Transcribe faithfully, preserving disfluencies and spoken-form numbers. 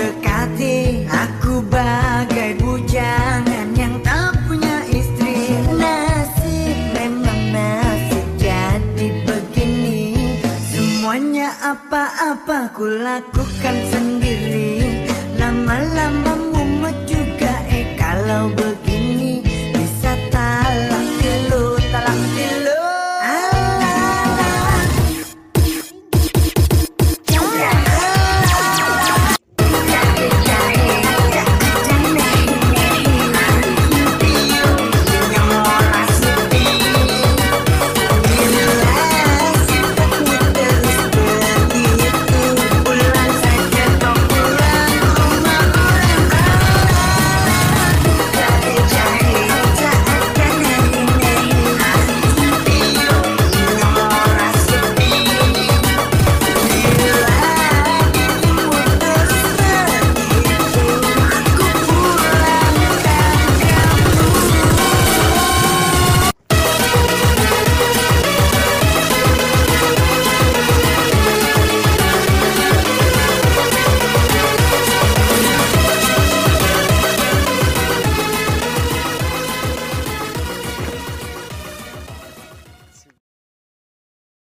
dekati aku bagai bujangan yang tak punya istri. Nasib memang nasib jadi begini, semuanya apa-apa ku lakukan sendiri.